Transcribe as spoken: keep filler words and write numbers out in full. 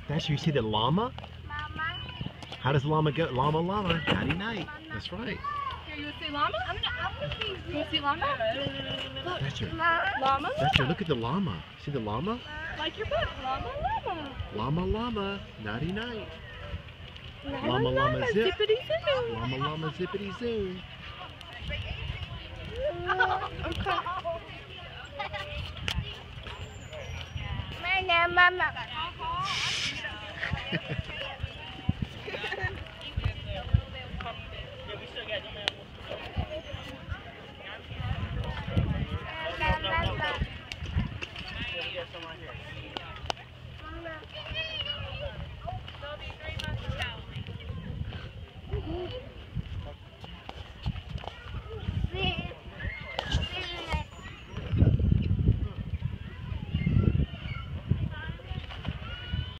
That's you see the llama? Mama. How does llama go? Llama, llama, nighty night. That's right. Here, you want to see llama? I'm gonna, I'm gonna see You want to see llama? That's your, Llama? that's your, look at the llama. See the llama? Like your book. Llama, llama. Llama, llama, nighty night. Llama, Llama, llama, zip. zippity zoo. Llama, llama, zippity zoo. Okay. Mama, mama. Mama.